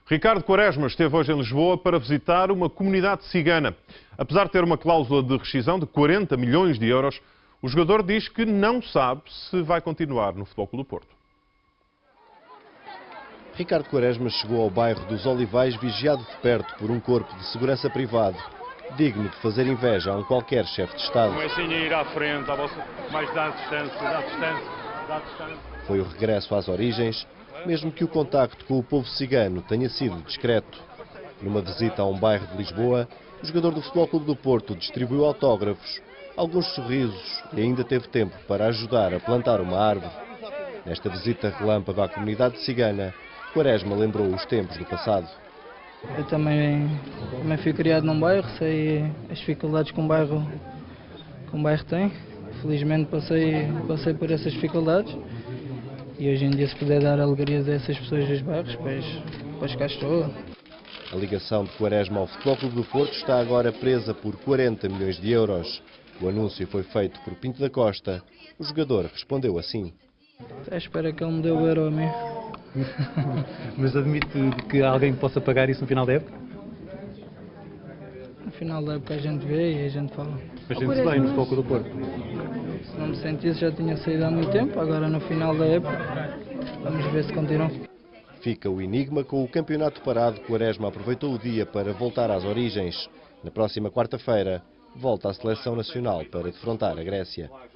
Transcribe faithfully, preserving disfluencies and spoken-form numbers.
Ricardo Quaresma esteve hoje em Lisboa para visitar uma comunidade cigana. Apesar de ter uma cláusula de rescisão de quarenta milhões de euros, o jogador diz que não sabe se vai continuar no Futebol Clube do Porto. Ricardo Quaresma chegou ao bairro dos Olivais vigiado de perto por um corpo de segurança privado, digno de fazer inveja a um qualquer chefe de Estado. Comecem a ir à frente, à vossa... mais dá distância, dá distância, dá distância. Foi o regresso às origens, mesmo que o contacto com o povo cigano tenha sido discreto. Numa visita a um bairro de Lisboa, o jogador do Futebol Clube do Porto distribuiu autógrafos, alguns sorrisos e ainda teve tempo para ajudar a plantar uma árvore. Nesta visita relâmpago à comunidade cigana, Quaresma lembrou os tempos do passado. Eu também, também fui criado num bairro, sei as dificuldades que um bairro, que um bairro tem. Felizmente passei, passei por essas dificuldades e hoje em dia, se puder dar alegrias a essas pessoas dos bairros, pois, pois cá estou. A ligação de Quaresma ao Futebol Clube do Porto está agora presa por quarenta milhões de euros. O anúncio foi feito por Pinto da Costa. O jogador respondeu assim. À espera que ele me dê o euro a mim. Mas admite que alguém possa pagar isso no final da época? No final da época a gente vê e a gente fala. Mas sente-se bem no Futebol Clube do Porto? Se não me sentisse, já tinha saído há muito tempo. Agora no final da época, vamos ver se continuam. Fica o enigma. Com o campeonato parado, Quaresma aproveitou o dia para voltar às origens. Na próxima quarta-feira, volta à seleção nacional para defrontar a Grécia.